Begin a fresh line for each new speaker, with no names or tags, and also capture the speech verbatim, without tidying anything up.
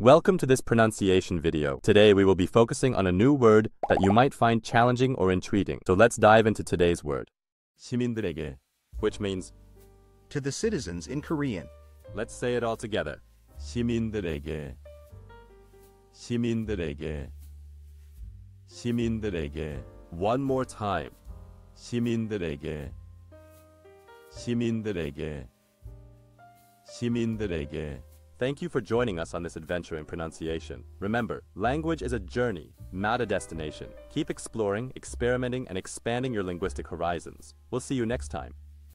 Welcome to this pronunciation video. Today we will be focusing on a new word that you might find challenging or intriguing. So let's dive into today's word. 시민들에게, which means
to the citizens in Korean.
Let's say it all together. 시민들에게, 시민들에게, 시민들에게. One more time. 시민들에게, 시민들에게, 시민들에게. Thank you for joining us on this adventure in pronunciation. Remember, language is a journey, not a destination. Keep exploring, experimenting, and expanding your linguistic horizons. We'll see you next time.